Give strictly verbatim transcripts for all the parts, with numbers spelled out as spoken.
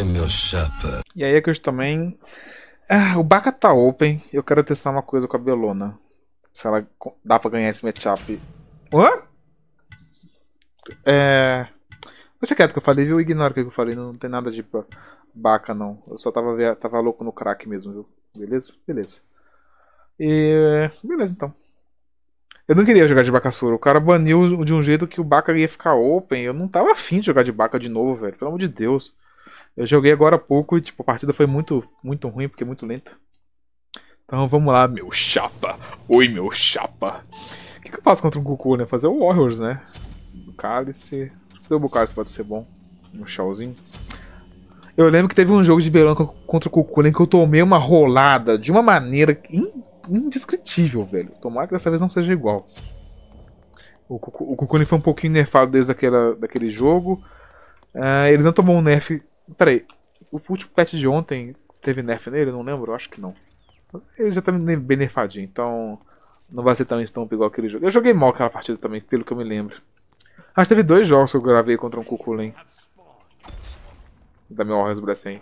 Oi, meu chapa. E aí é que eu também... Ah, o Baka tá open. Eu quero testar uma coisa com a Bellona. Se ela dá pra ganhar esse matchup. Hã? É... Deixa quieto que eu falei, viu? Ignora o que eu falei. Não tem nada de Baka, não. Eu só tava, tava louco no crack mesmo, viu? Beleza? Beleza. E... Beleza, então. Eu não queria jogar de Bakasura. O cara baniu de um jeito que o Baka ia ficar open. Eu não tava afim de jogar de Baka de novo, velho. Pelo amor de Deus. Eu joguei agora há pouco e tipo, a partida foi muito, muito ruim, porque é muito lenta. Então vamos lá, meu chapa. Oi, meu chapa. O que, que eu faço contra o Goku, né? Fazer o Warriors, né? O Cálice. O Cálice pode ser bom. Um Shawzinho. Eu lembro que teve um jogo de verão contra o Goku que eu tomei uma rolada de uma maneira indescritível, velho. Tomara que dessa vez não seja igual. O Goku foi um pouquinho nerfado desde aquela, daquele jogo. Uh, ele não tomou um nerf. Peraí, o último patch de ontem teve nerf nele? Eu não lembro, eu acho que não. Ele já tá bem nerfadinho, então não vai ser tão estampo igual aquele jogo. Eu joguei mal aquela partida também, pelo que eu me lembro. Acho que teve dois jogos que eu gravei contra um Kukulin. Da minha Warriors Blessing.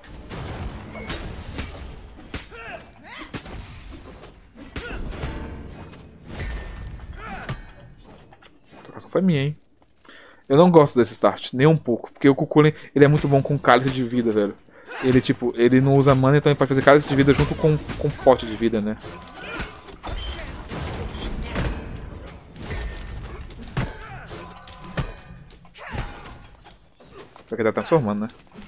A trocação foi minha, hein? Eu não gosto desse start, nem um pouco. Porque o Kukulin, ele é muito bom com cálice de vida, velho. Ele, tipo, ele não usa mana, então ele pode fazer cálice de vida junto com, com pote de vida, né? Só que ele tá transformando, né?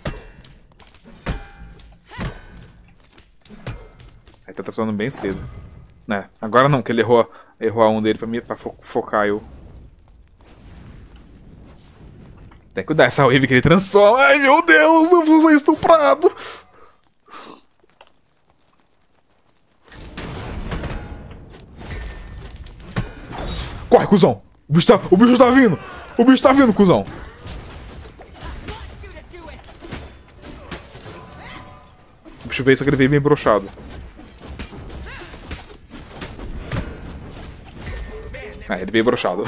Aí tá transformando bem cedo. Né? Agora não, que ele errou, errou a um dele pra, mim, pra fo focar eu. Tem que cuidar essa wave que ele transforma. Ai meu Deus, eu vou ser estuprado. Corre, cuzão. O bicho tá, o bicho tá vindo. O bicho tá vindo, cuzão. O bicho veio, só que ele veio bem broxado. Ah, ele veio broxado.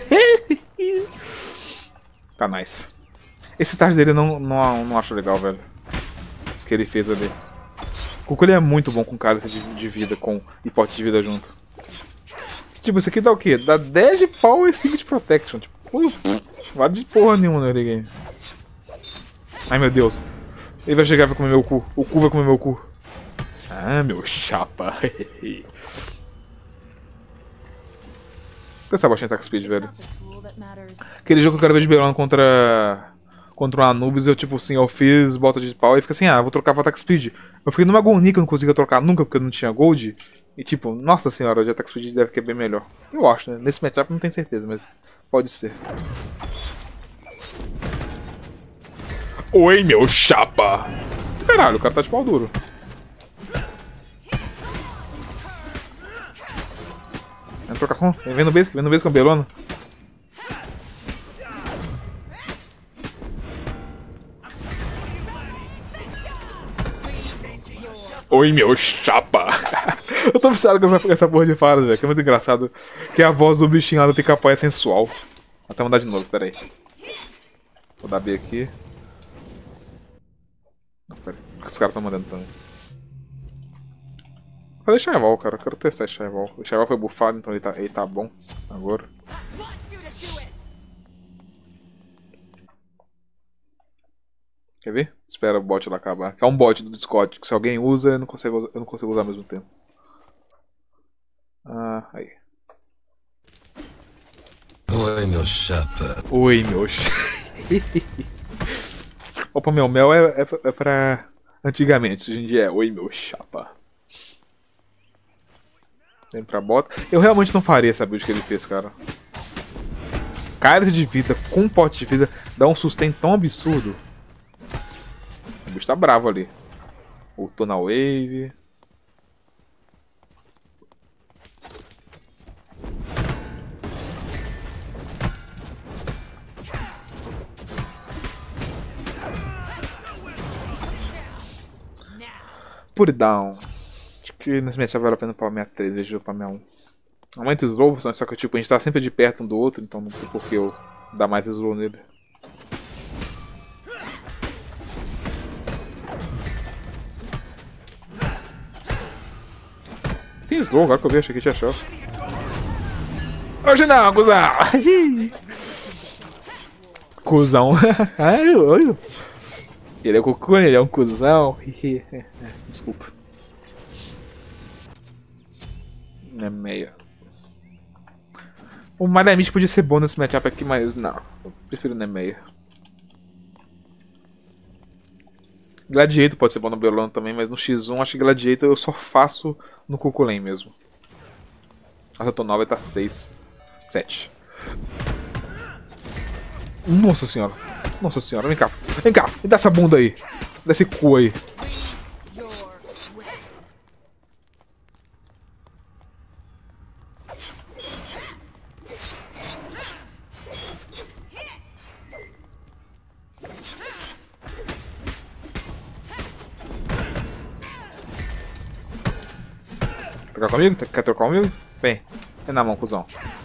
Tá nice. Esse start dele eu não, não, não acho legal, velho. O que ele fez ali. O Goku ele é muito bom com cálice de, de vida com, e pote de vida junto. Tipo, isso aqui dá o quê? Dá dez de power e cinco de protection. Tipo, vale de porra nenhuma no game. Ai meu Deus. Ele vai chegar e vai comer meu cu. O cu vai comer meu cu. Ah, meu chapa. Essa baixa em attack speed, velho. Aquele jogo que eu quero ver de Bellona contra contra um Anubis, eu tipo assim, eu fiz bota de pau e fica assim, ah, vou trocar pra attack speed. Eu fiquei numa agonia que eu não conseguia trocar nunca porque eu não tinha gold. E tipo, nossa senhora, o de attack speed deve que é bem melhor. Eu acho, né? Nesse matchup não tenho certeza, mas pode ser. Oi, meu chapa! Caralho, o cara tá de pau duro. Vem trocação, vem no basic, vem no basic com a Bellona. Oi, meu chapa! Eu tô viciado com essa, essa porra de fala, velho, que é muito engraçado. Que a voz do bichinho lá do pica-pau é sensual. Vou até mandar de novo, pera aí. Vou dar B aqui. Não, pera aí. O que os caras estão mandando também? Vou fazer Shaival, cara. Eu quero testar esse Shaival. O Shaival foi buffado, então ele tá, ele tá bom agora. Quer ver? Espera o bot lá acabar. Que é um bot do Discord, que se alguém usa, eu não consigo, eu não consigo usar ao mesmo tempo. Ah, aí. Oi, meu chapa. Oi, meu chapa. Opa, meu mel é, é, é pra antigamente, hoje em dia é oi, meu chapa. Vem pra bota. Eu realmente não faria essa build que ele fez, cara. Cálice de vida com pote de vida dá um sustain tão absurdo. O bicho tá bravo ali. Voltou na wave. Put down. Acho que nesse matchup vale a pena palmear três vezes de palmear um. Aumenta o slow, só que tipo, a gente tá sempre de perto um do outro, então não tem por que eu dar mais slow nele. slow, agora que eu vi, achei que tinha show. Hoje não, cuzão! Cuzão. Ai, oi. Ele é cocô, ele é um cuzão. Desculpa. Nemeia. O Mariamite podia ser bom nesse matchup aqui, mas não. Eu prefiro Nemeia. Gladiator pode ser bom no Belon também, mas no xis um acho que Gladiator eu só faço no Cuculém mesmo. Nossa, eu tô nove, tá seis. sete. Nossa senhora. Nossa senhora, vem cá. Vem cá, me dá essa bunda aí. Dá esse cu aí. Trocar comigo? Quer trocar comigo? Vem. Vem na mão, cuzão.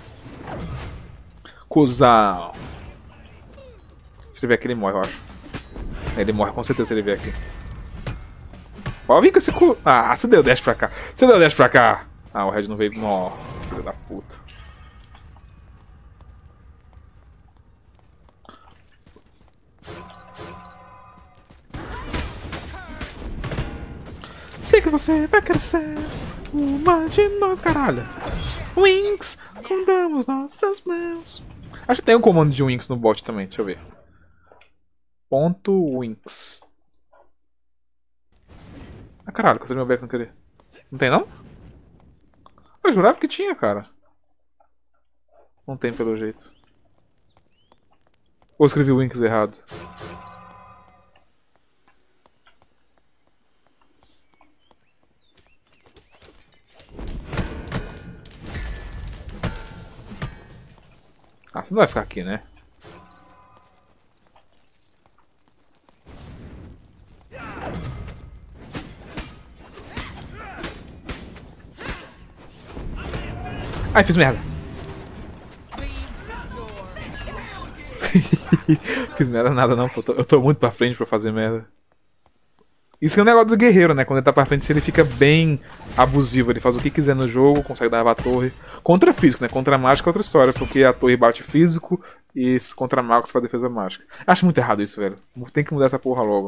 Cuzão. Se ele vier aqui, ele morre, eu acho. Ele morre com certeza se ele vier aqui. Ó, vem com esse cu. Ah, você deu dash pra cá. Você deu dash pra cá. Ah, o Red não veio. Nó, filho da puta. Sei que você vai crescer. Uma de nós, caralho. Winx, condamos nossas mãos. Acho que tem um comando de Winx no bot também, deixa eu ver. Ponto Winx. Ah, caralho, cansei meu back não querer. Não tem, não? Eu jurava que tinha, cara. Não tem, pelo jeito. Ou escrevi Winx errado. Ah, você não vai ficar aqui, né? Ai, fiz merda. Fiz merda nada não, pô. Eu tô, eu tô muito pra frente pra fazer merda. Isso é um negócio do guerreiro, né? Quando ele tá pra frente, ele fica bem abusivo. Ele faz o que quiser no jogo, consegue dar a torre. Contra físico, né? Contra mágica é outra história, porque a torre bate físico e contra mago você faz defesa mágica. Acho muito errado isso, velho. Tem que mudar essa porra logo.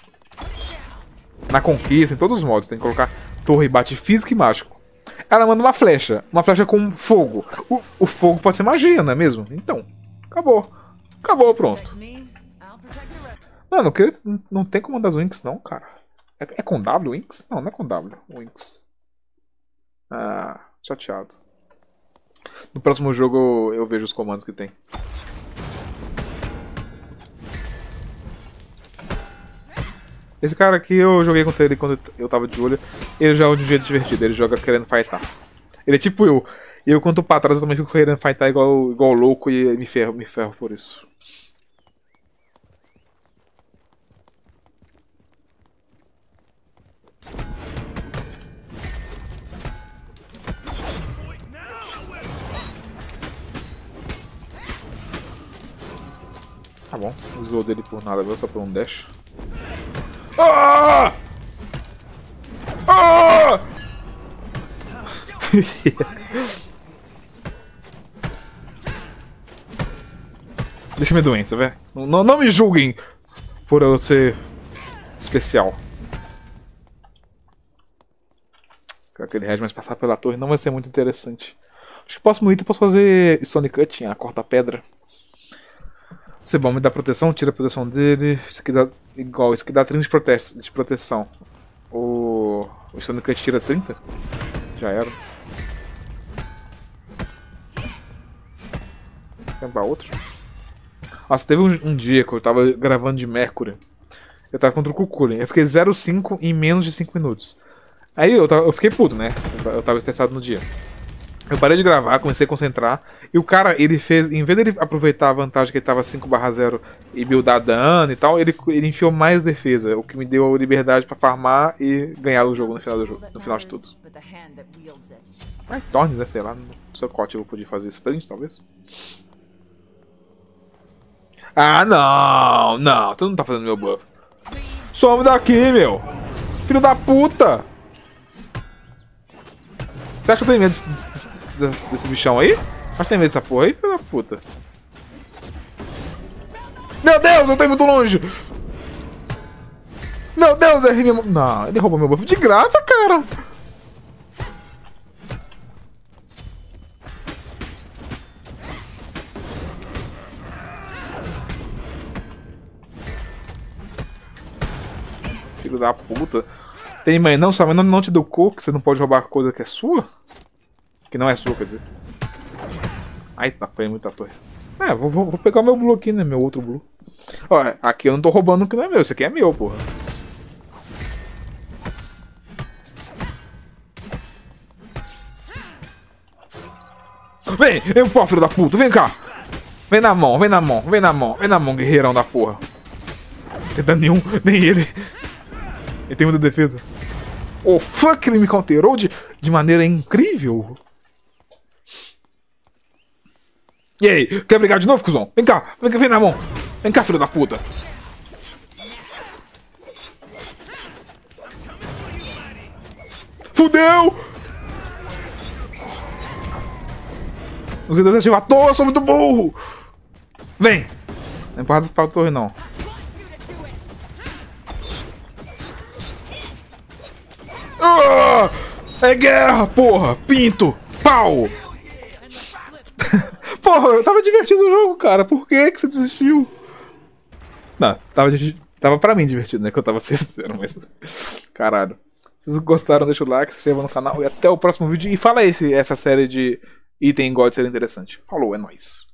Na conquista, em todos os modos, tem que colocar torre bate físico e mágico. Ela manda uma flecha. Uma flecha com fogo. O, o fogo pode ser magia, não é mesmo? Então, acabou. Acabou, pronto. Não, não, queria, não tem como mandar as Winx, não, cara. É, é com W, Winx? Não, não é com W, Winx. Ah, chateado. No próximo jogo eu, eu vejo os comandos que tem. Esse cara aqui eu joguei contra ele quando eu tava de olho. Ele joga de um jeito divertido, ele joga querendo fightar. Ele é tipo eu. Eu, quando tô pra trás, eu também fico querendo fightar igual, igual louco e me ferro, me ferro por isso. Tá bom, usou dele por nada, viu? Só por um dash. Ah! Ah! Deixa minha doença, velho. Não, não me julguem por eu ser especial. Aquele Red, mas passar pela torre não vai ser muito interessante. Acho que o próximo item eu posso fazer Stone Cut, a corta-pedra. Ser bom, me dá proteção, tira a proteção dele. Isso aqui dá igual, isso aqui dá trinta de, prote de proteção. O, o Stone Cut tira trinta? Já era. Tem pra outro? Nossa, teve um, um dia que eu tava gravando de Mercury. Eu tava contra o Cuculin. Eu fiquei zero cinco em menos de cinco minutos. Aí eu, tava, eu fiquei puto, né? Eu tava estressado no dia. Eu parei de gravar, comecei a concentrar. E o cara, ele fez, em vez dele aproveitar a vantagem que ele tava cinco barra zero e buildar dano e tal, ele, ele enfiou mais defesa, o que me deu liberdade pra farmar e ganhar o jogo no final do jogo, no final de tudo. Ai, Tornes, né? Sei lá, no seu cote eu podia fazer sprint, talvez. Ah, não! Não, tu não tá fazendo meu buff. Some daqui, meu! Filho da puta! Você acha que eu tenho medo desse, desse, desse, desse bichão aí? Acho que tem medo dessa porra aí, filho da puta. Meu Deus, eu tô muito longe! Meu Deus, errei minha mão. Não, ele roubou meu buff de graça, cara! Filho da puta. Tem mãe não, sua mãe não, não te deu cor, que você não pode roubar coisa que é sua? Que não é sua, quer dizer. Ai, tá apanhando muita torre. É, vou, vou, vou pegar o meu blue aqui, né? Meu outro blue. Olha, aqui eu não tô roubando o que não é meu. Isso aqui é meu, porra. Vem, vem, pô, filho da puta, vem cá. Vem na mão, vem na mão, vem na mão, vem na mão, guerreirão da porra. Não tem dano nenhum, nem ele. Ele tem muita defesa. Oh, fuck, ele me counterou de, de maneira incrível. E aí, quer brigar de novo, cuzão? Vem cá, vem cá, vem na mão. Vem cá, filho da puta. Fudeu! Os dois ativam à toa, eu sou muito burro! Vem! Não empurra pra torre, não. Ah! É guerra, porra! Pinto! Pau! Porra, eu tava divertido o jogo, cara. Por que que você desistiu? Não, tava, tava pra mim divertido, né? Que eu tava sincero, mas... Caralho. Se vocês gostaram, deixa o like, se inscreva no canal e até o próximo vídeo. E fala aí se essa série de item God seria interessante. Falou, é nóis.